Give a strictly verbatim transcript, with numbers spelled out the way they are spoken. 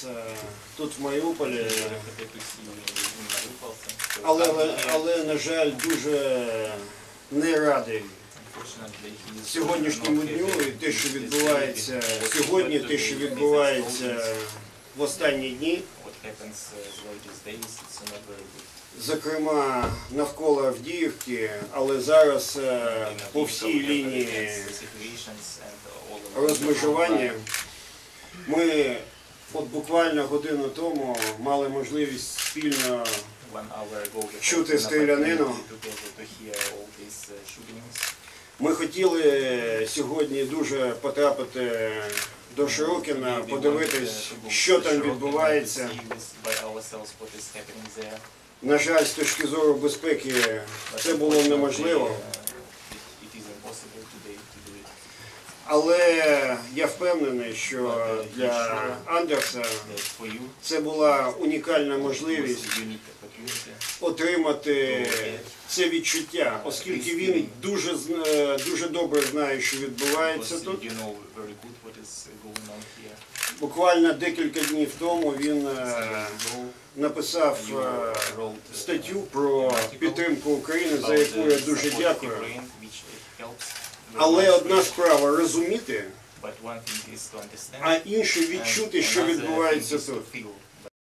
зараз тут в Маріуполі, але, але, але на жаль, дуже не радий сьогоднішньому дню і те, що відбувається сьогодні, те, що відбувається в останні дні. Зокрема, навколо Авдіївки, але зараз по всій лінії розмежування. Ми от буквально годину тому мали можливість спільно чути стрілянину. Ми хотіли сьогодні дуже потрапити до Широкіна, подивитись, що там відбувається. На жаль, з точки зору безпеки це було неможливо. Але я впевнений, що для Андерса це була унікальна можливість отримати це відчуття, оскільки він дуже, дуже добре знає, що відбувається тут. Буквально декілька днів тому він написав статтю про підтримку України, за яку я дуже дякую. Але одна справа розуміти, а інше відчути, що відбувається тут.